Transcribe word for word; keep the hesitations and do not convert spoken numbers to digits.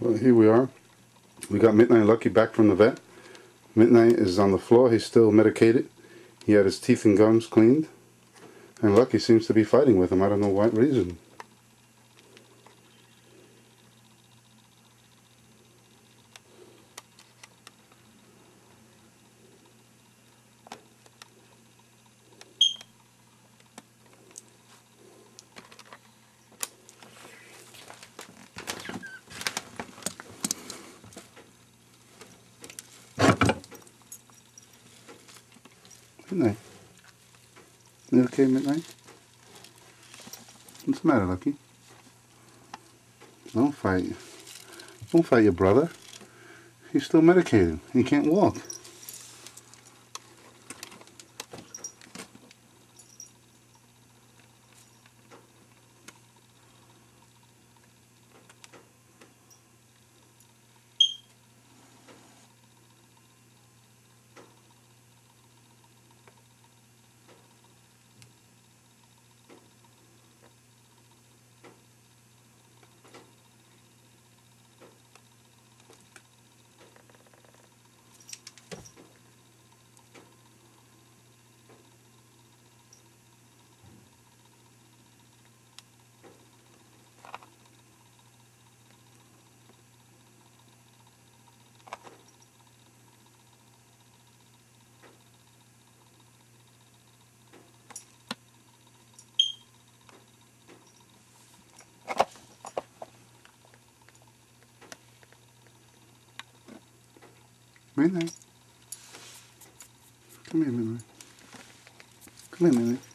Well, here we are. We got Midnight and Lucky back from the vet. Midnight is on the floor. He's still medicated. He had his teeth and gums cleaned. And Lucky seems to be fighting with him. I don't know what reason. Midnight. You okay, Midnight? What's the matter, Lucky? Don't fight. Don't fight your brother. He's still medicated. He can't walk. Midnight. Come here, Midnight. Come here, Midnight.